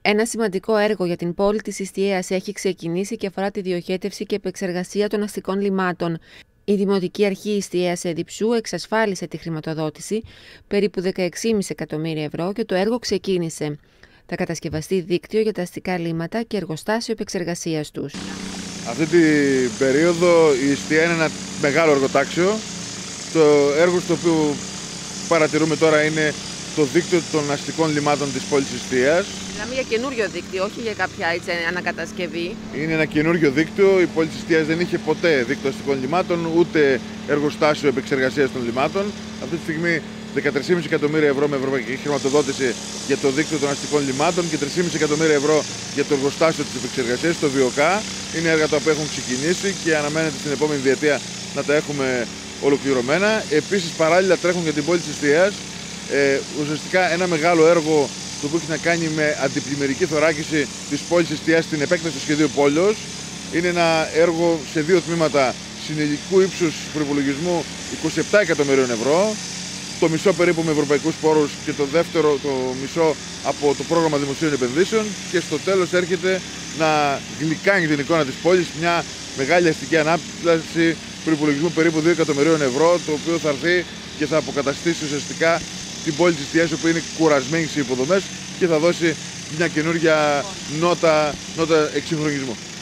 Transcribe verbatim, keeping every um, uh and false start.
Ένα σημαντικό έργο για την πόλη της Ιστιαίας έχει ξεκινήσει και αφορά τη διοχέτευση και επεξεργασία των αστικών λιμάτων. Η Δημοτική Αρχή Ιστιαίας Εδιψού εξασφάλισε τη χρηματοδότηση περίπου δεκαέξι κόμμα πέντε εκατομμύρια ευρώ και το έργο ξεκίνησε. Θα κατασκευαστεί δίκτυο για τα αστικά λίματα και εργοστάσιο επεξεργασίας τους. Αυτή την περίοδο η Ιστία είναι ένα μεγάλο εργοτάξιο. Το έργο στο οποίο παρατηρούμε τώρα είναι το δίκτυο των αστικών λιμάτων της πόλης Ιστίας. Μιλάμε για καινούριο δίκτυο, όχι για κάποια έτσι, ανακατασκευή. Είναι ένα καινούριο δίκτυο. Η πόλη της Ιστίας δεν είχε ποτέ δίκτυο αστικών λιμάτων, ούτε εργοστάσιο επεξεργασίας των λιμάτων. Αυτή τη στιγμή δεκατρία κόμμα πέντε εκατομμύρια ευρώ με ευρωπαϊκή χρηματοδότηση για το δίκτυο των αστικών λιμάτων και τρία κόμμα πέντε εκατομμύρια ευρώ για το εργοστάσιο της επεξεργασίας, το ΒΙΟΚΑ. Είναι έργα τα οποία έχουν ξεκινήσει και αναμένεται στην επόμενη διετία να τα έχουμε ολοκληρωμένα. Επίσης, παράλληλα τρέχουν για την πόλη της Ιστίας ε, ουσιαστικά ένα μεγάλο έργο το οποίο έχει να κάνει με αντιπλημμυρική θωράκιση της πόλης Ιστίας στην επέκταση του σχεδίου πόλεως. Είναι ένα έργο σε δύο τμήματα συνολικού ύψους προϋπολογισμού είκοσι επτά εκατομμυρίων ευρώ. Το μισό περίπου με ευρωπαϊκούς πόρους και το δεύτερο το μισό από το πρόγραμμα δημοσίων επενδύσεων, και στο τέλος έρχεται να γλυκάνει την εικόνα της πόλης μια μεγάλη αστική ανάπτυξη προϋπολογισμού περίπου δύο εκατομμυρίων ευρώ, το οποίο θα έρθει και θα αποκαταστήσει ουσιαστικά την πόλη της Ιστιαίας, που είναι κουρασμένη σε υποδομές, και θα δώσει μια καινούργια νότα, νότα εξυγχρονισμού.